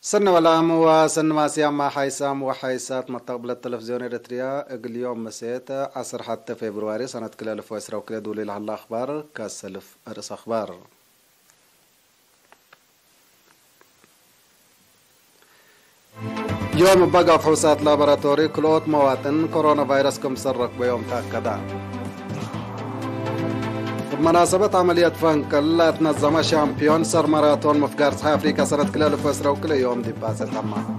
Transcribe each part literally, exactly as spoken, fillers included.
سن ولام وسن ماسيام ما حيسام وحيسات مطابل التلفزيون إريتريا اليوم مسيت عصر حتى فبراير سنة كل ألف وعشرة وكلا دولي لها الأخبار كسلف أرس أخبار. يوم بقى فحوصات لابراتوري كلوت مواطن كورونا فيروس كم سرق بيوم تأكدا. بمناسبة عملية فانكل تنظم شامبيون سر ماراثون مفقار صحي أفريقيا سنة كل ألف وعشرة وكل يوم دي باسل تمام.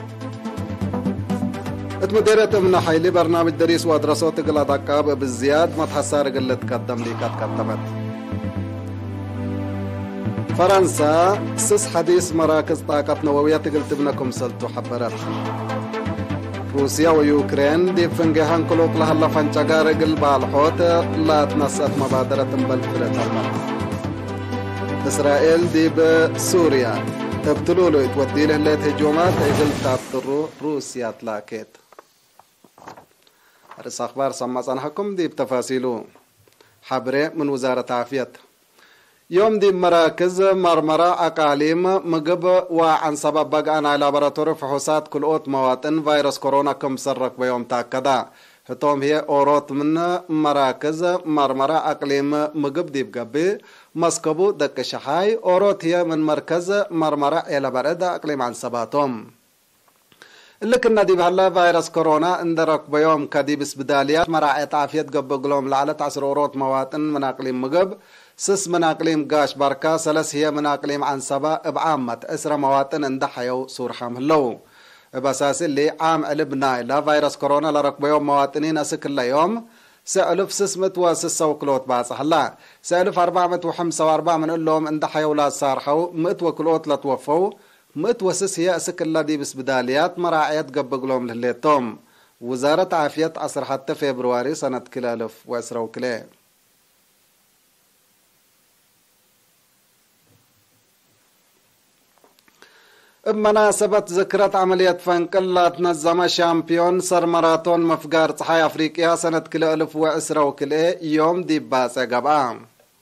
اتمديرت من حيلي برنامج دريس ودراسات قل دقاب بالزياد ما تحسار قل تقدم لي قد قدمت. فرنسا سس حديث مراكز طاقة نووية قلت ابنكم سلتو حبرت. روسيا ويوكرين دي فنجهان كلوك لها الله فانجاقار قل بالحوت لا تنسات مبادرة بالفرة المرة. إسرائيل دي بسوريا ابتلولو يتودي له ليت هجومات يقل تابترو روسيا تلاكيت. رس أخبار سماسان حكم دي بتفاصيلو حبري من وزارة عافية. يوم دي مراكز مرمرة أقاليم مقب وعن سبب بقانا لابراتوري فحوصات كل أوت مواطن فيروس كورونا كم سرق بيوم تاكدا هتوم هي أوروت من مراكز مرمرة أقليم مقب دي بقبي مسكبو دك شحاي أوروت هي من مركز مرمرة إلى برد أقليم عن سباتهم اللي كنا دي بهلا فيروس كورونا اندرك بيوم كديبس بداليات مراعية عافية قب قلوم لعلى عشر أوروت مواطن من أقليم مقب سس من أقليم قاش بركة سلس هي من أقليم عن سبا بعامة أسرى مواطن اندحيو سور حاملو بأساس اللي عام قلبنا لا فيروس كورونا لركب يوم مواطنين أسك الله يوم سألف سسمت وسسة وكلوت باصح لا سألف أربعمة وحمسة وأربعة من اللهم اندحيو لا صارحو مئت وكلوت لا توفو مئت وسس هي أسك الله دي بس بداليات مراعية قبقلهم لليتوم وزارة عافية عصر حتى فبراير سنة كلا ألف وعشرة وكلا. بمناسبة ذكرت عملية فانكل تنظم شامبيون سر ماراثون مفقار صحي أفريقيا سنة كل ألف وعشرة وكلا يوم دي باسة قبعام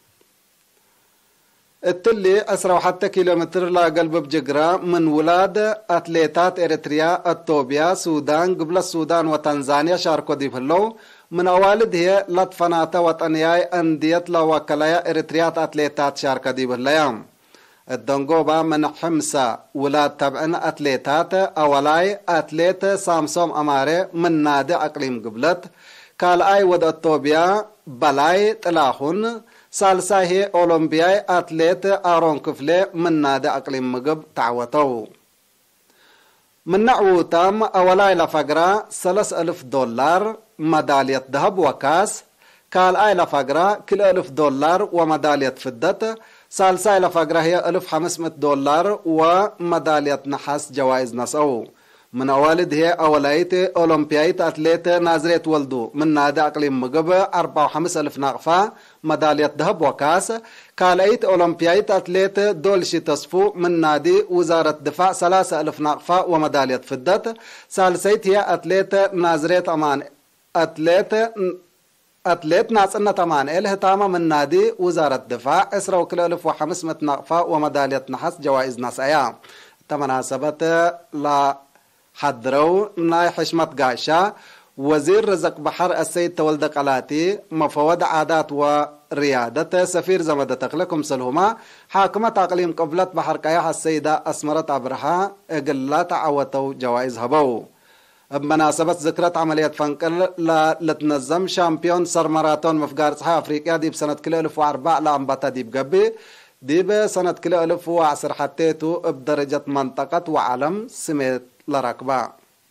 التلي أسرع حتى كيلومتر لا قلب بجقرة من ولاد أتليتات إريتريا التوبيا سودان قبل السودان وتنزانيا شاركوا دي بهلو من أوالد هي لطفناتا وطنياي أنديت لا وكلايا إريتريات أتليتات شاركوا دي بهليام الدنقوبة من حمسة ولاد تبعن أتليتات أولاي أتليت سامسوم أماري من نادي أقليم قبلت قال أي ود الطوبيا بلاي تلاخون سالسا هي أولمبياي أتليت آرون كفلي من نادي أقليم مقب تعوتو من نعوتام أولاي لفقرة سلس ألف دولار مدالية ذهب وكاس قال أي لفقرة كل ألف دولار ومدالية فدت سالسا لفقرة هي ألف خمسمائة دولار ومدالية نحاس جوائز نسو من أوالد هي أولايت أولمبيايت أتليت نازريت ولدو من نادي أقليم مقب أربعة وخمس ألف ناقفة مدالية ذهب وكاس كالايت أولمبيايت أتليت دولشي تصفو من نادي وزارة دفاع ثلاثة ألف ناقفة ومدالية فدت سالسيت هي أتليت نازريت أمان أتليت أتليت ناس إن تمان إله تاما من نادي وزارة الدفاع إسرا وكل ألف وخمسمائة نقفة ومدالية نحاس جوائز ناس أيام تمناسبة لا حضروا ناي حشمة قاشا وزير رزق بحر السيد تولد قلاتي مفوض عادات وريادة سفير زمدتك لكم سلهما حاكمة أقليم قبلت بحر كياح السيدة أسمرت أبرحا إقلات عوتو جوائز هبو بمناسبة ذكرت عملية فانكل لتنظم شامبيون سر ماراثون مفقار صحي أفريقيا دي بسنة كل ألف وأربع لأنبتا دي بقبي دي بسنة كل ألف وعشر حتيتو بدرجة منطقة وعلم سميت لركبة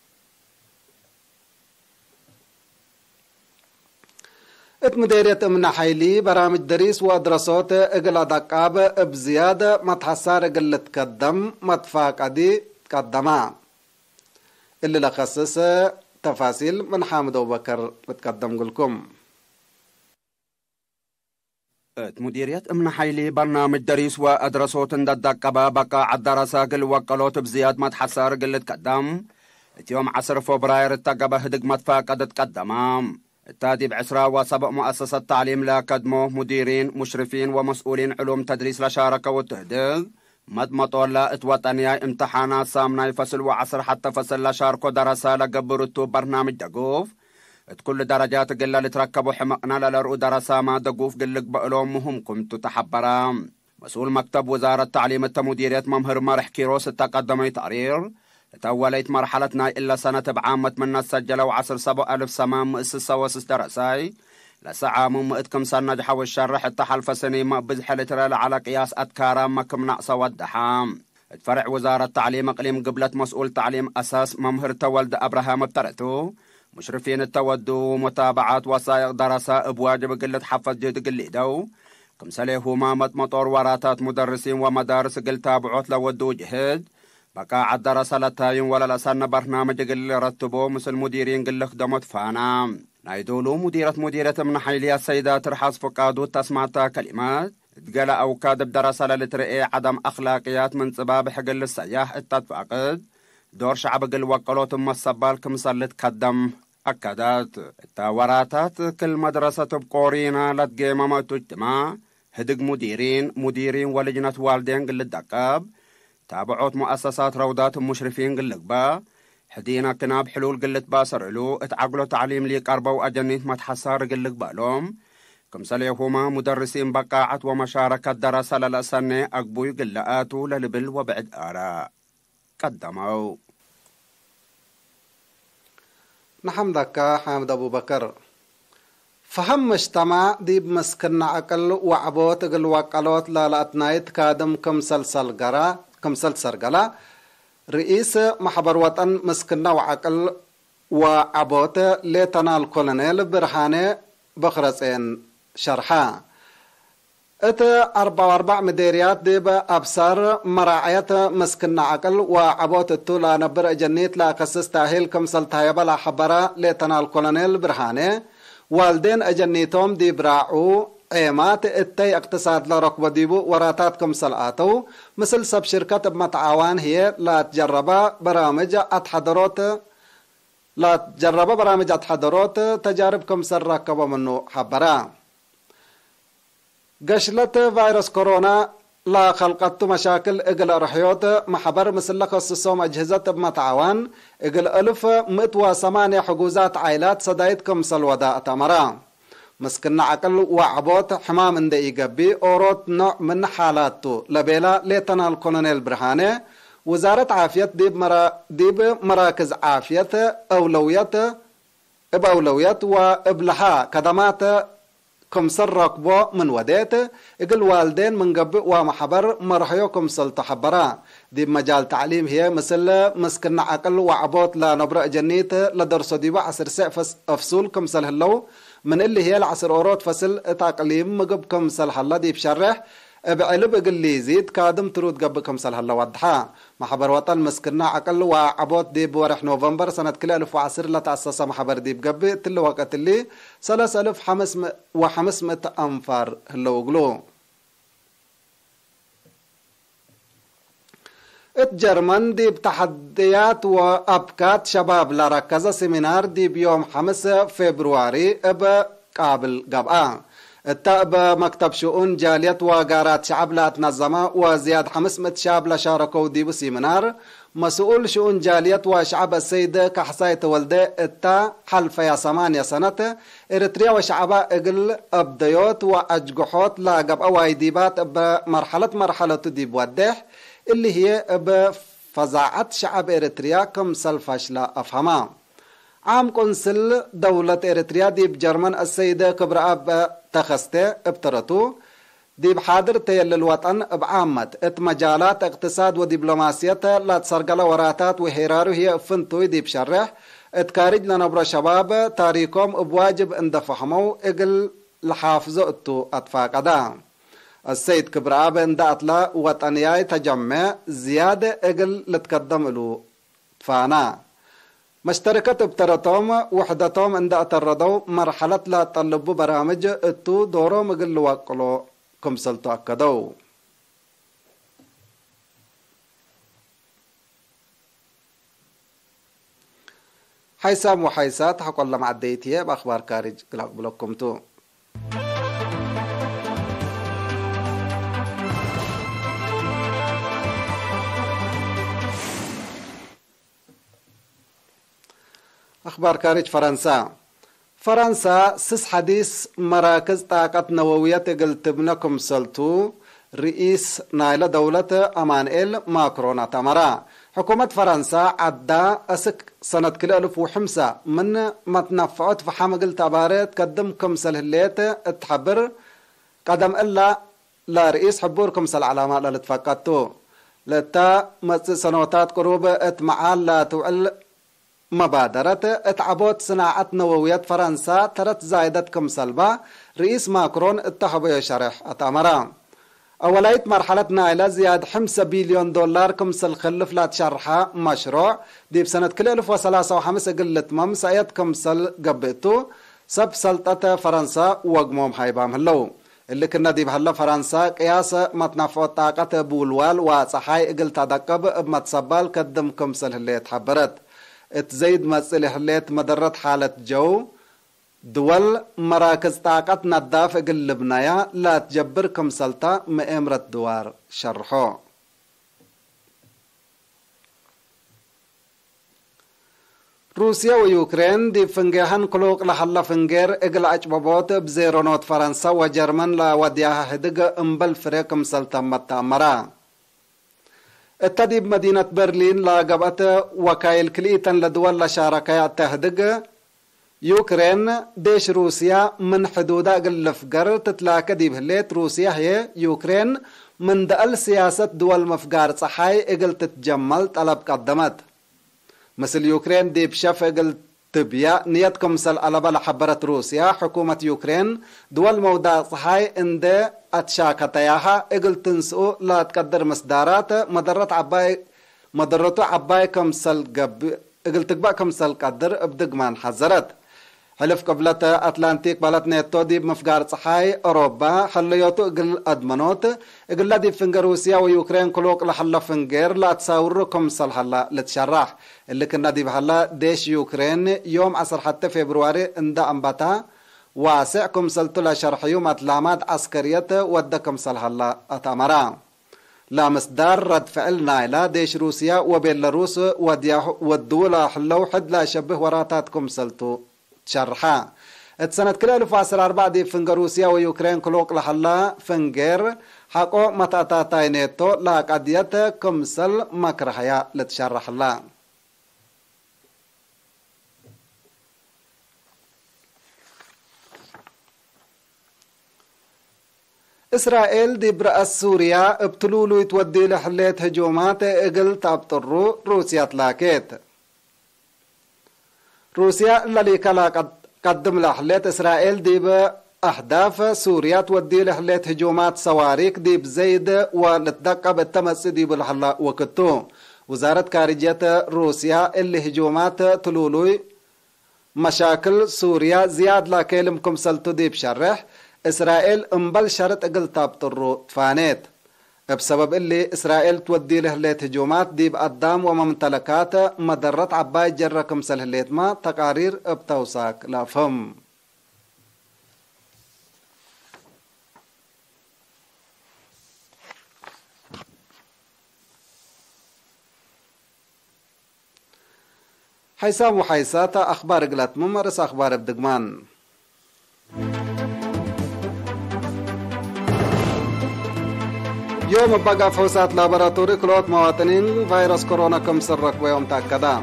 اتمديرية من حيلي برامج دريس ودراسات اقل دقاب بزيادة متحسار اقل تقدم متفاق دي تقدما اللي لخصص تفاصيل من حامد أبو بكر بتقدم لكم. مديرية امن حيلي برنامج دريس وأدرسوت انددقبا بقى عالدراسة قل وقلوت بزياد متحسار قل تقدم يوم عشرة فبراير التقبة هدق متفاقد تقدم التادي بعسرة وسبق مؤسسة تعليم لا كدمو مديرين مشرفين ومسؤولين علوم تدريس لشاركة وتهدل مطمطولا اتوطنيا امتحانات سامنا يفصل وعصر حتى فصل لشاركو درسا لقبرتو برنامج دقوف كل درجات قلة لتركبوا حمقنا للرؤو درسا ما دقوف قلق بقلوم مهم كنتو تحبرا مسؤول مكتب وزارة تعليم التمديريات ممهر مرح كيروس التقدمي تقرير توليت مرحلتنا إلا سنة بعامة من سجلوا عصر سبع ألف سمام مؤسسة وسس درساي لساعة ممئتكم سنة جحو الشرح التحلف سنة مقبز حلترال على قياس أتكارا مكم نقص ودحام فرع وزارة تعليم اقليم قبلت مسؤول تعليم أساس ممهر تولد أبراهام بترتو مشرفين التودو متابعات وسائق دراسة بواجب قلة حفظ جهد قليدو كم سليه مامة مطور وراتات مدرسين ومدارس قل تابعوت لودو جهد بقى عالدراسة لتاين ولا لسان برنامج قل رتبو مثل مديرين قل خدمت فانا نايدولو مديرة مديرة من حيلية السيدات رحاس فقادو تسمعتا كلمات تقال أو كادب دراسة للترئي عدم أخلاقيات من سباب حقل السياح التدفاقد دور شعب قل وقلوت مصبال كمسلت قدم أكدات التاوراتات كل مدرسة بقورينا لتقيمة ما تجتمع هدق مديرين مديرين ولجنة والدين قل الدقاب تابعوت مؤسسات روضات مشرفين قل لقبا حدينا كناب حلول قلت باسر علو اتعقلوا تعليم ليك أربو أجنيت متحسار قل لقبا لهم كمسليهما مدرسين بقاعة ومشاركة دراسة للأسنة أقبوي قلقاتو للبل وبعد آراء قدموا نحمدك حامد أبو بكر فهم مجتمع ديب مسكن عقل وعبوت قل وقلوت لالاتنايت كادم كمسلسل قرا كمسلسل قلا رئيس محبر وطن مسكن وعقل وعبوت ليتنا الكولونيل برهاني بخرسين شرحا ات أربع واربع مديريات ديب أبصار مراعية مسكن عقل وعبوت التولا نبر جنيت لا قصص تاهيل كمسل تايبا لا حبرا ليتنا الكولونيل برهاني والدين أجنيتهم ديب راعو عيمات اتي اقتصاد لركبة ديبو وراتات كمسل آتو مثل سب شركة بمتعاوان هي لا تجربا برامج اتحضروت لا تجربا برامج اتحضروت تجارب كمسل ركبة منو حبرا قشلت فيروس كورونا لا خلقت مشاكل اقل رحيوت محبر مثل لخصصهم أجهزة بمتعاوان اقل ألف مئة وثمانية حجوزات عائلات صدايت كمسل وداء تمرا مسكن عقل وعبوت حمام اند إيقابي أوروت نوع من حالاته لبيلا ليتنا الكولونيل برهاني وزارة عافية ديب, مرا ديب مراكز عافية أولويات بأولويات وإبلها خدمات كمسل ركبو من وديت اقل والدين من قبل ومحبر مرحيو كمسل تحبرا دي مجال تعليم هي مثل مسكن عقل وعبوت لا نبرأ جنيت لدرسو ديبا عصر سقف أفصول كمسل هلو من اللي هي العصر أوروت فصل تقليم مقب كمسل هلا دي بشرح بعلب اقل لي زيد كادم ترود قبل كمسل هلا وضحا محبر وطن مسكنا عقل وعبوت دي بورح نوفمبر سنة كل ألف وعصر لا تأسس محبر دي بقبل تل وقت اللي ثلاث ألف حمس وحمسمة أنفار هلو قلو اتجرمن دي بتحديات وأبكات شباب لركز سيمينار دي بيوم خمس فبراير اب قابل قبعا التأب مكتب شؤون جاليات وقارات شعب لا تنظمة وزياد خمسمائة شاب لشاركوا دي بسيمينار مسؤول شؤون جاليات وشعب السيد كحصاية ولده التا حلف يا ثمانية سنة إريتريا وشعبا اقل ابديوت واجقحوت لا قبعا وايديبات بمرحلة مرحلة دي بودح اللي هي بفزاعة شعب إريتريا كمسل فاشلة أفهمها عام قنصل دولة إريتريا دي بجرمن السيدة كبرى أب تخسته ابترتو دي بحاضر تيل الوطن بعامة ات مجالات اقتصاد ودبلوماسية لا تسرقل وراتات وحرارو هي فنتوي دي بشرح ات كارج لنبرا شباب تاريكم بواجب اند فهمو اقل لحافظو اتو اتفاق دا السيد كبرى أب اند اطلا وطنياي تجمع زيادة اقل لتقدم له فانا مشتركة بترتهم وحدتهم عند أتردوا مرحلة لا طلبوا برامج اتو دورو مقل وقلو كمسل تأكدوا حيسام وحيسات حقوا الله معديتيه بأخبار كارج قلقبلكم تو أخبار خارج فرنسا. فرنسا سس حديث مراكز طاقة نووية قلت ابنكم سلطو رئيس نايلة دولة أمانويل ماكرون تمرا. حكومة فرنسا عدا أسك سنة كل ألف وحمسة من ما تنفعت في حمق التبارات قدم كمسل هليت اتحبر قدم إلا لا رئيس حبوركم سل علامات لتفقدتو لتا مس سنوات قروب اتمعال لا تعل مبادرة اتعبوت صناعة نوويات فرنسا ترت زايدت كمسلبا رئيس ماكرون اتحبو يشرح اتامرا. أولايت مرحلتنا إلى زياد خمسة بليون دولار كمسل خلف لا تشرحها مشروع دي بسنة كل ألف وثلاثة وخمسة قلت مم سايت كمسل قبيتو سب سلطة فرنسا وقموم حيبام هلو اللي كنا دي بهلا فرنسا قياس متنفع طاقة بولوال وصحاي قلت دقب بمتصبال قدم كمسل اللي تحبرت اتزيد مسئلة اللي مدرت حالة جو دول مراكز طاقة نضاف قلبنايا لا تجبر كمسلطة مئمرة دوار شرحو. روسيا ويوكرين دي فنجهن كلوك لحلا فنجير اقل عجبابوت بزيرونوت فرنسا وجرمن لا وديها هدق امبل فريق كمسلطة متامرا. التديب مدينة برلين لا قبت وكايل كليتن لدول لشاركات تهدق يوكرين ديش روسيا من حدودها قل فقر تتلاقى دي بهليت روسيا هي يوكرين من دقل سياسة دول مفقار صحاي اقل تتجمل طلب قدمت مثل يوكرين دي بشف اقل تبيا نيتكم سل ألبا لحبرت روسيا حكومة يوكرين دول مودا صحاي اند اتشاكتياها اقل تنسو لا تقدر مصدارات مدرت عباي مدرتو عباي كمسل قب اقل تقبع كمسل قدر ابدقمان حذرت حلف قبلة أتلانتيك بلد نيتو دي بمفقار صحاي أوروبا حليوتو اقل أدمنوت اقل دي فنجر روسيا ويوكرين كلوك لحلا فنجر لا تساوركم صلحلا لتشرح اللي كنا دي بحلا ديش يوكرين يوم عصر حتى فبراير اندا انبتا واسعكم سلطو لشرح يوم أتلامات عسكرية ودكم صلحلا أتامرا لا مصدر رد فعل نايلا ديش روسيا وبيلاروس والدولة حلو حد لا شبه وراتاتكم سلطو تشرحا السنة كلا ألف وعشرة أربعة دي فنجر روسيا ويوكرين كلوك لحلا فنجر حقو متاتاتاي نيتو لا قديت كمسل مكرهيا لتشرح الله. إسرائيل دي برأس سوريا ابتلولو يتودي لحليت هجومات اقل تابطرو روسيا تلاكيت روسيا اللي كلا قدم لحليت إسرائيل دي بأهداف سوريا تودي لحليت هجومات صواريخ دي بزيد ونتدقى بالتمس دي بالحلا وكتو وزارة خارجية روسيا اللي هجومات تلولوي مشاكل سوريا زياد لا كلمكم سلطو دي بشرح إسرائيل انبل شرط اقل تابطرو تفانيت بسبب اللي إسرائيل تودي لهليت هجومات دي بقدام وممتلكات مدرت عباي جركم سلهليت ما تقارير بتوساك لا فهم. حيسام وحيساتا أخبار قلت ممارس أخبار بدقمان. يوم بقى فوسات لابراتوري كلوت مواطنين فيروس كورونا كم سرق ويوم تأكدا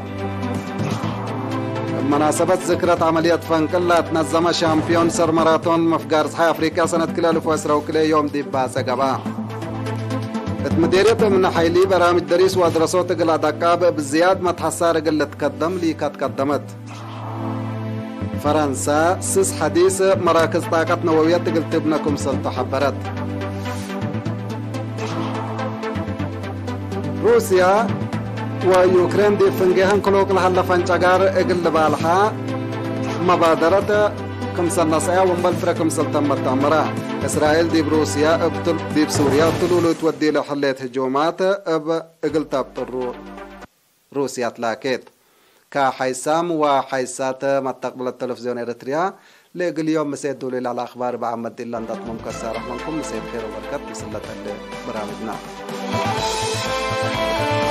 مناسبة ذكرى عملية فنكلا تنظم شامبيون سر ماراثون مفقار صحي أفريقيا سنة كلا ألف وعشرة وكلا يوم دي باسا قبا مديرية من حيلي برامج دريس ودراسات قل دقاب بالزياد ما تحصار قل تقدم لي كتقدمت فرنسا سس حديث مراكز طاقة نووية قل تبنكم سلطة حبرت روسيا ويوكرين دي فنجهن كلوك لحلا فانشاقار اقل بالحا مبادرة كمسل نصيا ومبالفرة كمسل تمت تمرا إسرائيل دي بروسيا ابتل دي بسوريا ابتلولو تودي لحليت هجومات اب اقل تابطرو روسيا تلاكيت كحيسام وحيسات متقبل التلفزيون إريتريا لقل يوم مسيد دولي على أخبار بعمد دي لندات ممكسة رحمنكم مسيد خير وبركات بسلة برامجنا.